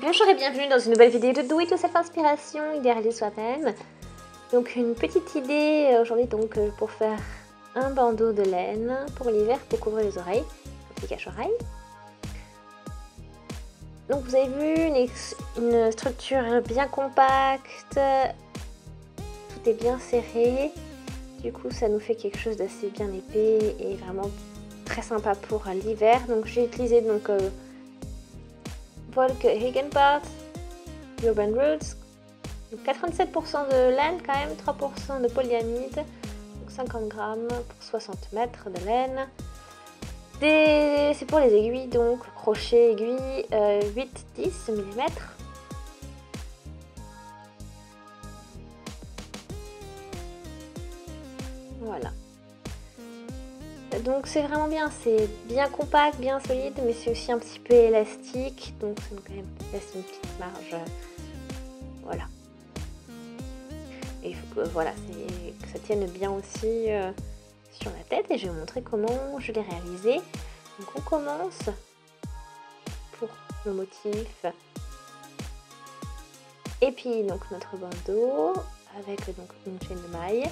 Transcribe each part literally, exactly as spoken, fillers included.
Bonjour et bienvenue dans une nouvelle vidéo de Do It Yourself Inspiration, idéaliser soi-même. Donc une petite idée aujourd'hui donc pour faire un bandeau de laine pour l'hiver pour couvrir les oreilles, un petit cache-oreille. Donc vous avez vu une, une structure bien compacte, tout est bien serré, du coup ça nous fait quelque chose d'assez bien épais et vraiment très sympa pour l'hiver. Donc j'ai utilisé donc euh, Volk Hagenbart Urban Roots, quatre-vingt-sept pour cent de laine quand même, trois pour cent de polyamide, donc cinquante grammes pour soixante mètres de laine. Des... C'est pour les aiguilles, donc crochet aiguille euh, huit dix millimètres. Voilà. Donc c'est vraiment bien, c'est bien compact, bien solide, mais c'est aussi un petit peu élastique, donc ça nous quand même laisse une petite marge. Voilà. Et il faut que, voilà, que ça tienne bien aussi euh, sur la tête, et je vais vous montrer comment je l'ai réalisé. Donc on commence pour le motif, et puis donc notre bandeau avec donc une chaîne de mailles,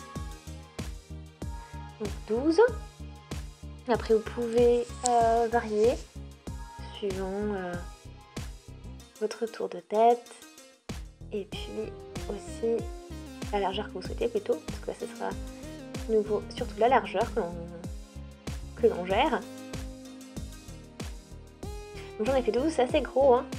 donc douze. Après vous pouvez euh, varier suivant euh, votre tour de tête et puis aussi la largeur que vous souhaitez plutôt, parce que là ce sera nouveau surtout la largeur que l'on que l'on gère. Donc j'en ai fait douze, c'est assez gros hein.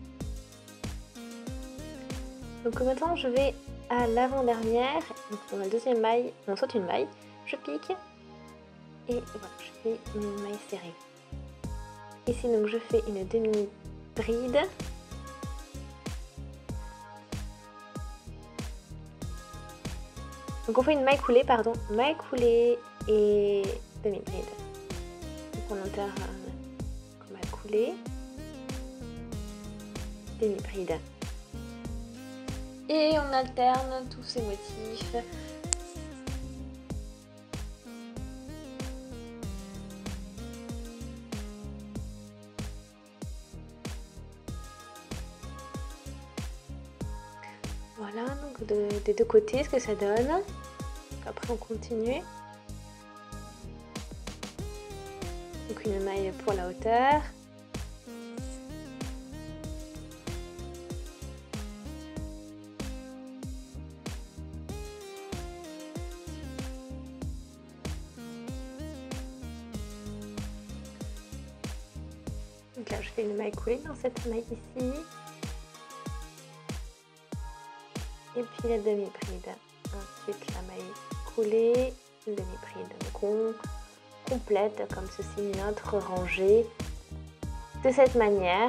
Donc maintenant je vais à l'avant-dernière, donc on a la deuxième maille, on saute une maille, je pique. Et voilà, je fais une maille serrée. Ici, donc, je fais une demi-bride. Donc, on fait une maille coulée, pardon, maille coulée et demi-bride. Donc, on alterne comme maille coulée, demi-bride. Et on alterne tous ces motifs. Voilà, donc de, des deux côtés ce que ça donne. Donc après on continue. Donc une maille pour la hauteur. Donc là je fais une maille coulée dans cette maille ici. Et puis la demi-bride. Ensuite la maille coulée, demi-bride. Donc on complète comme ceci notre rangée de cette manière.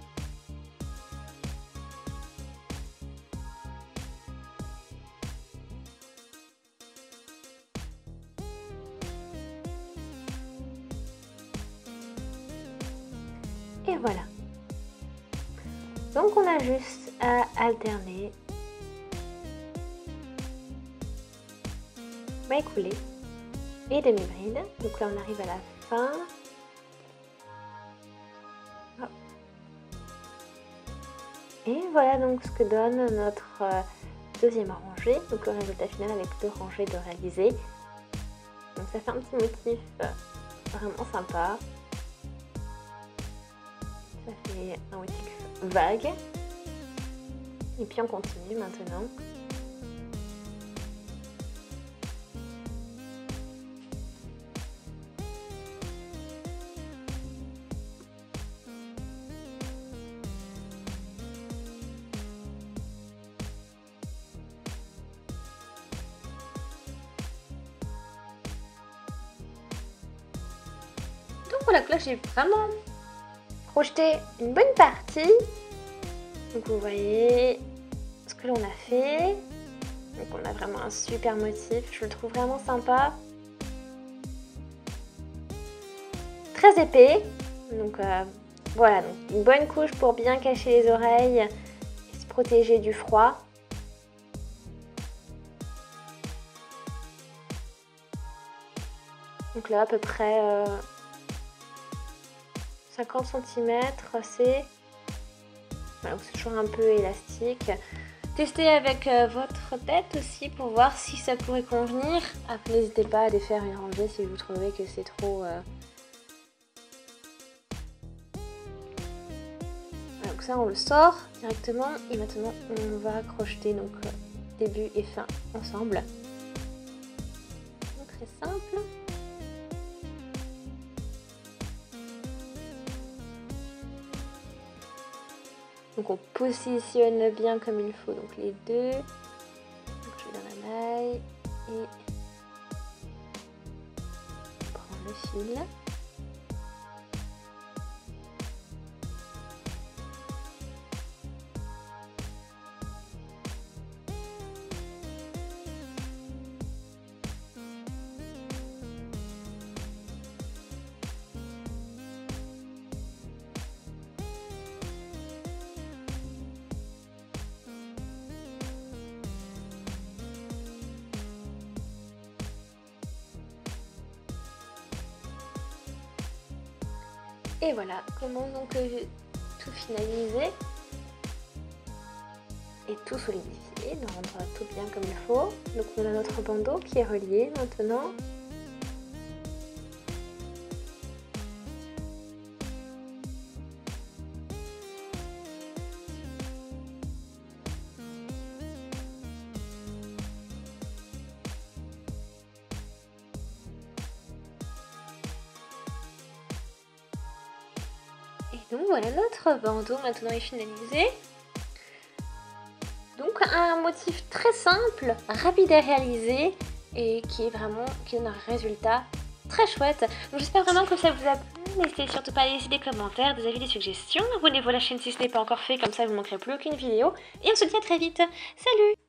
Et voilà. Donc on a juste à alterner maille coulée et demi-bride. Donc là on arrive à la fin. Hop. Et voilà donc ce que donne notre euh, deuxième rangée. Donc le résultat final avec deux rangées de réaliser. Donc ça fait un petit motif euh, vraiment sympa. Ça fait un motif vague. Et puis on continue maintenant. Donc voilà, que là j'ai vraiment projeté une bonne partie. Donc vous voyez ce que l'on a fait. Donc on a vraiment un super motif, je le trouve vraiment sympa. Très épais. Donc euh, voilà, donc une bonne couche pour bien cacher les oreilles et se protéger du froid. Donc là à peu près euh, cinquante centimètres, c'est Voilà, c'est toujours un peu élastique. Testez avec euh, votre tête aussi pour voir si ça pourrait convenir. Après, n'hésitez pas à les faire et ranger si vous trouvez que c'est trop... Euh... Voilà, donc ça, on le sort directement. Et maintenant, on va crocheter donc euh, début et fin ensemble. Donc, très simple. Donc on positionne bien comme il faut donc les deux. Donc je vais dans la maille et on prend le fil. Et voilà comment donc j'ai tout finalisé et tout solidifié, de rendre tout bien comme il faut. Donc on a notre bandeau qui est relié maintenant. Et donc voilà, notre bandeau maintenant est finalisé. Donc un motif très simple, rapide à réaliser et qui est vraiment, qui donne un résultat très chouette. Donc j'espère vraiment que ça vous a plu. N'hésitez surtout pas à laisser des commentaires, des avis, des suggestions. Abonnez-vous à la chaîne si ce n'est pas encore fait, comme ça vous ne manquerez plus aucune vidéo. Et on se dit à très vite. Salut!